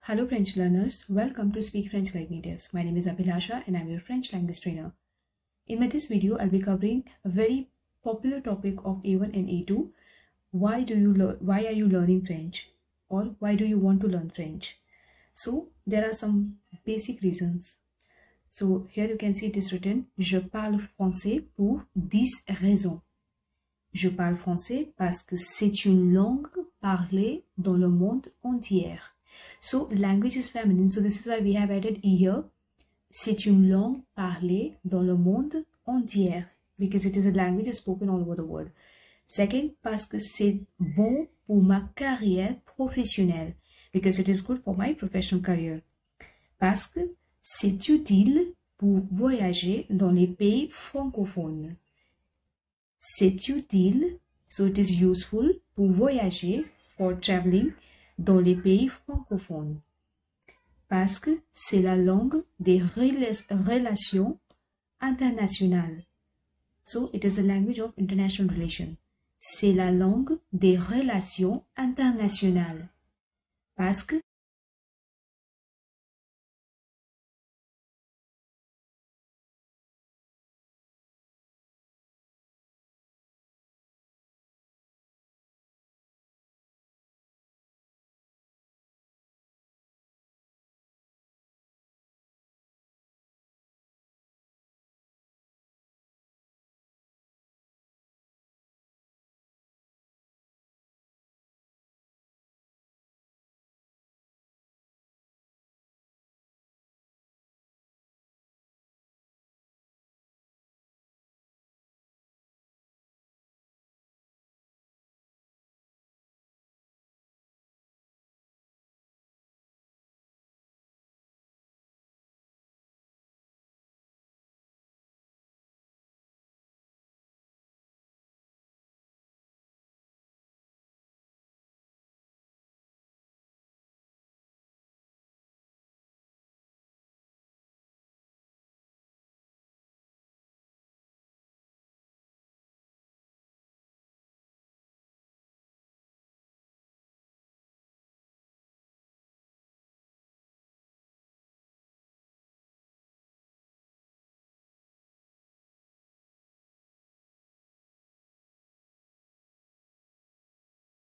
Hello French learners, welcome to Speak French Like Natives. My name is Abhilasha and I'm your French language trainer. In this video, I'll be covering a very popular topic of A1 and A2. Why are you learning French? Or why do you want to learn French? So there are some basic reasons. So here you can see it is written, Je parle français pour 10 raisons. Je parle français parce que c'est une langue parlée dans le monde entier. So language is feminine, so this is why we have added E here. C'est une langue parlée dans le monde entier, because it is a language spoken all over the world. Second, parce que c'est bon pour ma carrière professionnelle, because it is good for my professional career. Parce que c'est utile pour voyager dans les pays francophones. C'est utile, so it is useful pour voyager, for traveling, dans les pays francophones. Parce que c'est la langue des relations internationales. So it is the language of international relations. C'est la langue des relations internationales. Parce que